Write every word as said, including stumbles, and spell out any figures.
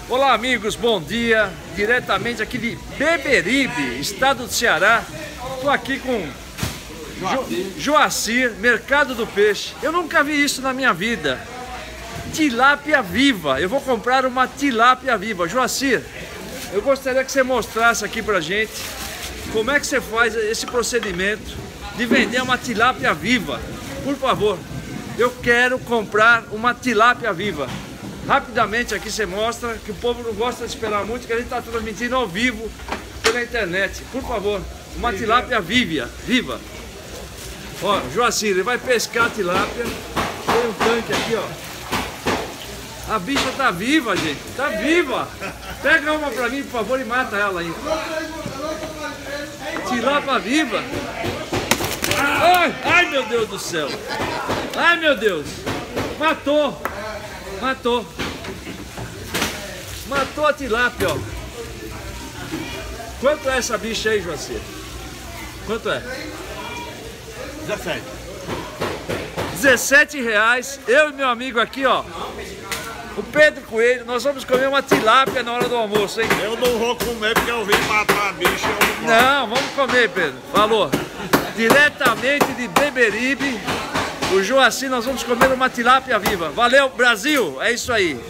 Olá amigos, bom dia, diretamente aqui de Beberibe, estado do Ceará. Estou aqui com jo Joacir, Mercado do Peixe. Eu nunca vi isso na minha vida. Tilápia viva, eu vou comprar uma tilápia viva. Joacir, eu gostaria que você mostrasse aqui pra gente como é que você faz esse procedimento de vender uma tilápia viva. Por favor, eu quero comprar uma tilápia viva. Rapidamente aqui você mostra, que o povo não gosta de esperar muito, que a gente está transmitindo ao vivo pela internet. Por favor, uma tilápia viva, viva. Ó, Joacir, ele vai pescar a tilápia. Tem um tanque aqui, ó. A bicha tá viva, gente, tá viva. Pega uma pra mim, por favor, e mata ela aí. Tilápia viva. Ai, ai, meu Deus do céu. Ai, meu Deus. Matou. Matou. Matou a tilápia, ó. Quanto é essa bicha aí, Joacir? Quanto é? dezessete. dezessete reais. Eu e meu amigo aqui, ó. O Pedro Coelho, nós vamos comer uma tilápia na hora do almoço, hein? Eu não vou comer porque eu vim matar a bicha. Eu não, não, vamos comer, Pedro. Falou. Diretamente de Beberibe, o Joacir, nós vamos comer uma tilápia viva. Valeu, Brasil! É isso aí.